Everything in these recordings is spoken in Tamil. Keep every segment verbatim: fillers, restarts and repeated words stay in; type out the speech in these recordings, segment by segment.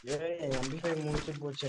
ஏய் எம் பி ஃபைவ் முடிச்சு போச்சு.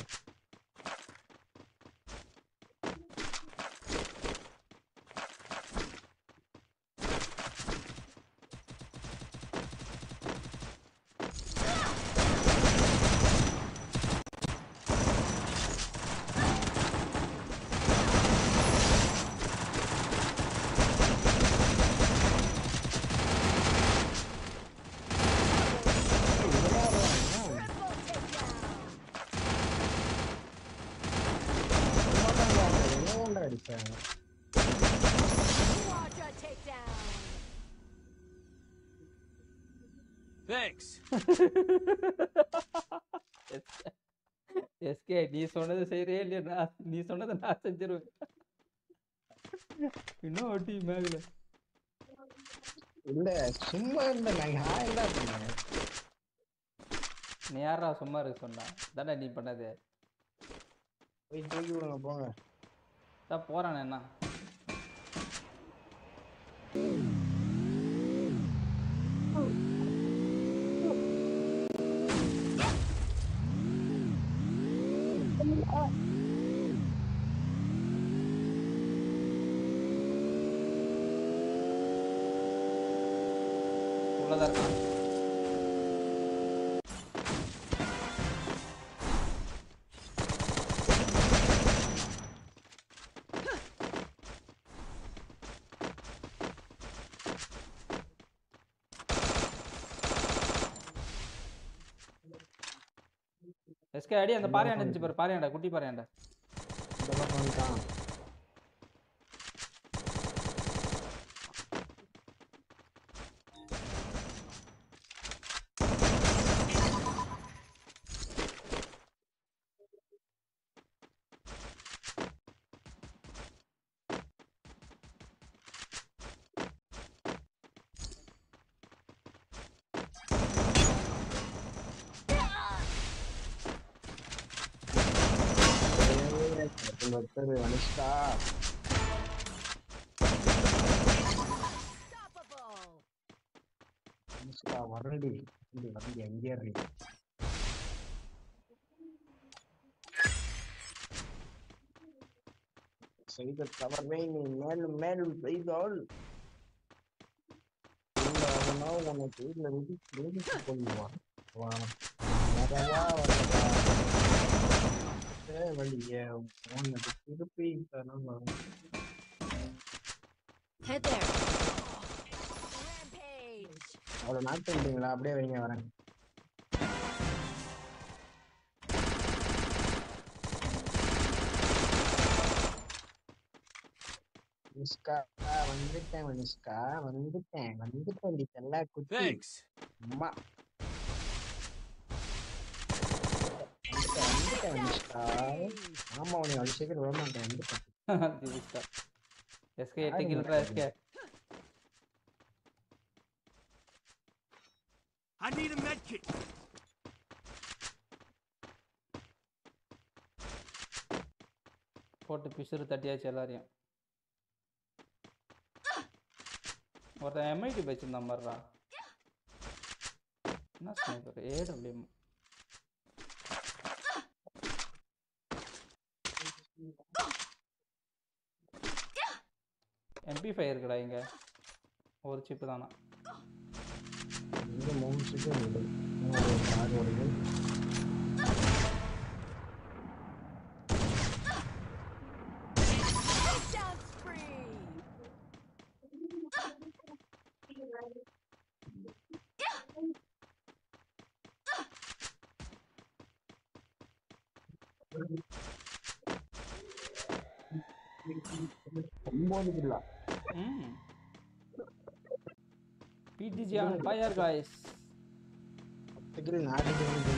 Thanks. எஸ்கே நீ சொன்னது செய்யறே இல்லையா? நீ சொன்னதை நான் செஞ்சிருவேன். இன்னும் ஒட்டி மேகல இல்ல சும்மா இருந்த நான் ஹாய்டா பண்ணேன். நீ யாரா சும்மா இருக்கு சொன்னா? தானே நீ பண்ணது. போய் தூக்கி விடுங்க போங்க. தான் போறானே என்ன? உள்ளதா இருக்கான். எஸ்கே அடி அந்த பாறையாண்ட இருந்துச்சு பாரு. பாறையாண்ட குட்டி பாறையாண்ட இந்த பக்கம் வந்துட்டான். ஒருத்தர் அனுஷ்கா அனுஷ்கா வரண்டி வரண்டி எங்கே இறங்கி செய்த தவறை நீ மேலும் மேலும் செய்தால் உனக்கு வீட்டுல விதித்து கொள்ளுவான். வழிய உனக்கு திருப்பி தரம் அவ்வளோ நாட்டு இல்லைங்களா? அப்படியே வைங்க வரேன். மனுஷ்கா வந்துட்டேன் மனுஷ்கா வந்துட்டேன் வந்துட்டேன் எல்லா குட்டி அம்மா வந்துட்டேன் மனுஷ்கா. ஆமா உனக்கு அவ்வளோ சீக்கிரம் விட மாட்டேன். வந்துட்டேன். எஸ்கே எட்டு கில்றா SK. I need a med kit. போட்டு பிசுறு தட்டியாச்சு எல்லாரையும். ஒருத்தன் எம்ஐடி வச்சிருந்தான் பாருடா. என்ன ஸ்னைப்பர் ஏடபிள்யூஎம் எம்பி ஃபைவ் இருக்குடா இங்க. ஒரு சிப்பு தானா? இங்க மூணு சிப்பு இல்லை. கார் வருது. ஒன்பது கிலோ. ம் பிடிஜி ஆன் ஃபயர் गाइस. பத்து கிலோ நாடிக்கு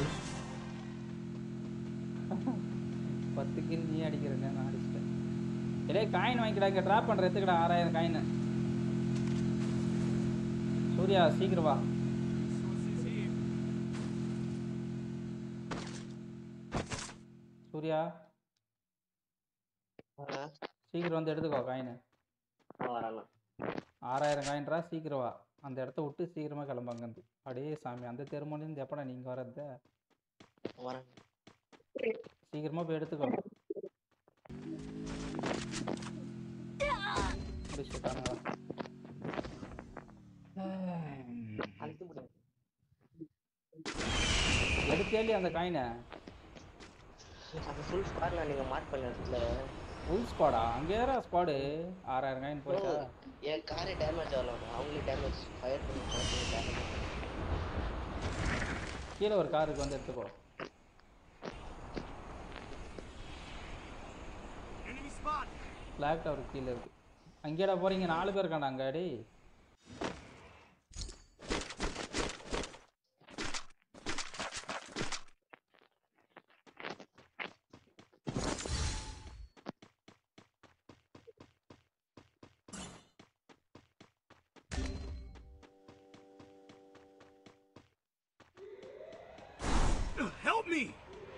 பத்து கில் நீ அடிக்கிறேன்னு நான் அடிச்சிட்டேன். ஏய் காயின் வாங்கிடா. இங்க டிராப் பண்ற எதுக்குடா ஆறாயிரம் காயின். சூர்யா சீக்கிரம் வா. சூர்யா சீக்கிரம் வந்து எடுத்துக்கோ காயின். ஆறாயிரம் காயின்ரா சீக்கிரம் வா. அந்த இடத்த விட்டு சீக்கிரமா கிளம்பாங்க. அடே சாமி அந்த தெருமோனிலேருந்து எப்படா நீங்க வரது? வரேன். சீக்கிரமா போய் எடுத்துக்கோ. முடிச்சுட்டானுங்களா? அழுத்து முடியாது. எடுத்தேலி அந்த காயினை. அது ஃபுல் ஸ்குவாட்ல நீங்க மார்க் பண்ண இடத்துல ஃபுல் ஸ்குவாடா? அங்கே ஏறா ஸ்குவாடு. ஆறாயிரம் காயின் போச்சா? என் காரே டேமேஜ் ஆகலாம். அவங்களே டேமேஜ் ஃபயர் பண்ணி டேமேஜ். கீழே ஒரு காருக்கு வந்து எடுத்துக்கோ. Enemy spot. பிளாக் டவர் கீழே இருக்கு. அங்கேடா போறீங்க? நாலு பேர் இருக்காண்டா அங்க. அடி Help me.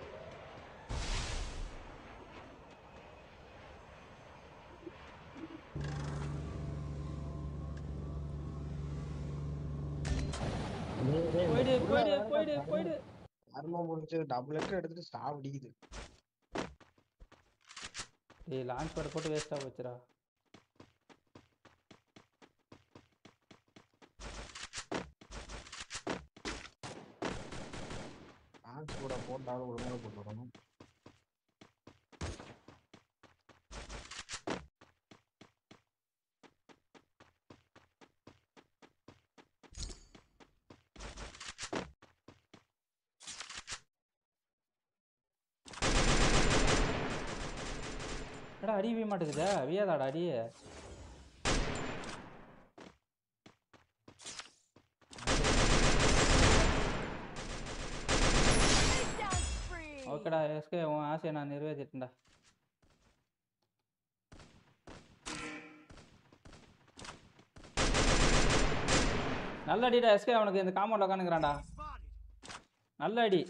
போயிடு போயிடு போயிடு போயிடு. கர்மம் முடிஞ்சு டபுள் லெட்டர் எடுத்துட்டு ஸ்டாப் அடிக்குது. ஏய் லான்ச் பேட் போட்டு வேஸ்டா போச்சுடா. லான்ச் கூட போட்டாலும் ஒரு மேல போட்டு வரணும். எடா அடியவே மாட்டேங்குதா? வியாதாடா அடி. ஓகேடா எஸ்கே, உன் ஆசையை நான் நிறைவேற்றிட்டேன்டா. நல்ல அடிடா எஸ்கே. அவனுக்கு இந்த காம்பவுண்ட்ல உட்காந்துக்கிறான்டா. நல்ல அடி.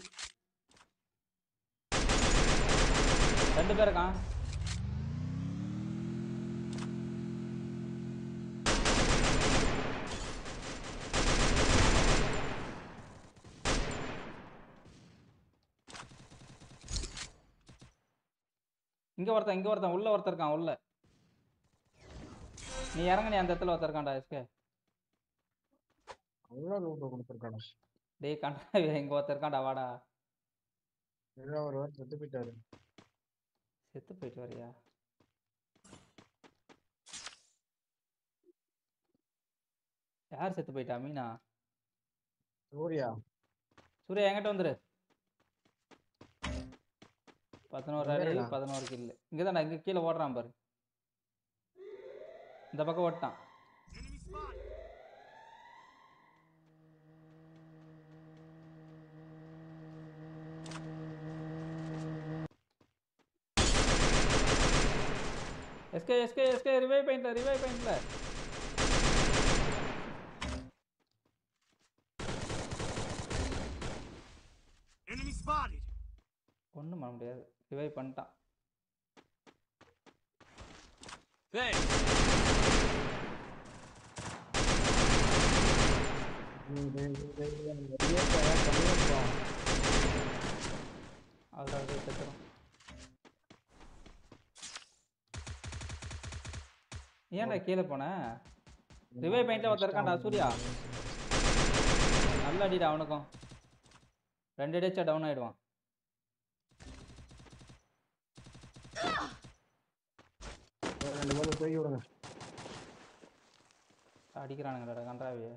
ரெண்டு பேர் இருக்கான். இங்க ஒருத்தன் இங்க ஒருத்தன் உள்ள ஒருத்தர் இருக்கான். உள்ள நீ இறங்க. நீ அந்த இடத்துல ஒருத்தர் இருக்கான்டா எஸ்கே. அவ்வளோ லூட்டு கொடுத்துருக்காடா. டேய் கண்டா இங்க ஒருத்தர் இருக்கான்டா. வாடா. ஒரு வாரம் செத்து போயிட்டாரு. செத்து போயிட்டு வரியா? யார் செத்து போயிட்டா? மீனா? சூர்யா. சூர்யா என்கிட்ட வந்துரு. பதினோரு அடி பதினோரு கில்லு. இங்கே தான்டா. இங்கே கீழே ஓடுறான் பாரு. இந்த பக்கம் ஓட்டான். Enemy spot. எஸ்கே எஸ்கே எஸ்கே. ரிவைவ் பாயிண்ட்ல ரிவைவ் பாயிண்ட்ல. Enemy spotted. ஒன்றும் பண்ண முடியாது. ரிவைவ் பண்ணிட்டான். Thanks. அதான் செத்துரும். ஏன்டா கீழே போன? ரிவைவ் பாயிண்ட்ல ஒருத்தர் இருக்கான்டா. சூர்யா நல்ல அடிடா. அவனுக்கும் ரெண்டு அடிச்சா டவுன் ஆயிடுவான். அடிக்கிறானுங்கடா கன்றாவிய.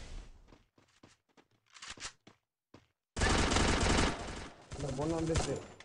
பொண்ணு வந்துச்சு.